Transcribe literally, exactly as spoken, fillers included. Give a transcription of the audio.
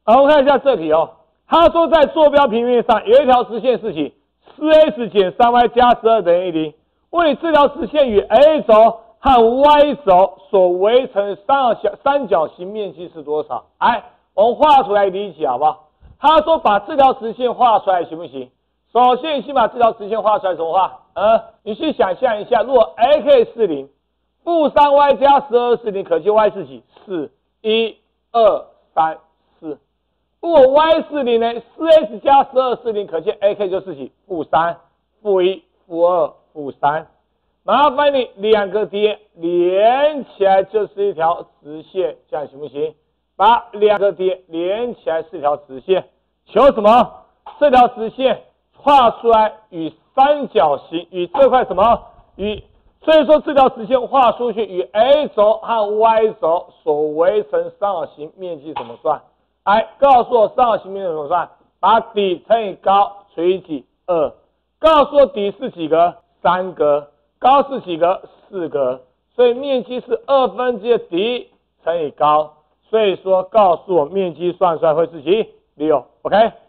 好，我们看一下这题哦。他说在坐标平面上有一条直线是起四 x 减 三 y 加十二等于零。问你这条直线与 a 轴和 y 轴所围成三角三角形面积是多少？哎，我们画出来理解好不好？他说把这条直线画出来行不行？首先，你先把这条直线画出来，怎么画？呃，你去想象一下，如果 ak 是零，负 三 y 加十二是零，可见 y 是几？四，一、二、三、四。如果 y 是零呢？四 x 加十二是零，可见 ak 就是几？负三、负一、负二、负三。麻烦你两个点连起来就是一条直线，这样行不行？把两个点连起来是一条直线，求什么？这条直线画出来与三角形与这块什么与，所以说这条直线画出去与 a 轴和 y 轴所围成三角形面积怎么算？来，告诉我三角形面积怎么算？把底乘以高除以几？二。告诉我底是几格？三格。高是几格？四格。所以面积是二分之一的底乘以高。所以说，告诉我面积算出来会是几？六。OK。